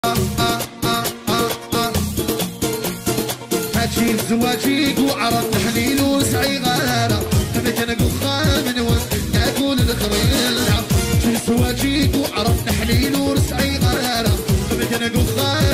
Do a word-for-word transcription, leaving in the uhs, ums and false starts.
هاتشي الزواجيك وعرض حنين وسعي غارة أنا كنقول خامن ونقول الخريلة هاتشي الزواجيك وعرض حنين وسعي غارة أنا كنقول خامن